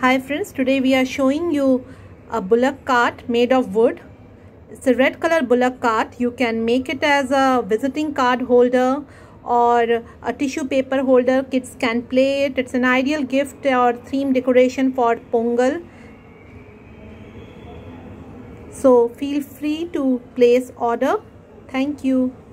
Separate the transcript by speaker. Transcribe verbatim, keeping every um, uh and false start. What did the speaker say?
Speaker 1: Hi friends, today we are showing you a bullock cart made of wood. It's a red color bullock cart. You can make it as a visiting card holder or a tissue paper holder. Kids can play it. It's an ideal gift or theme decoration for Pongal. So feel free to place order. Thank you.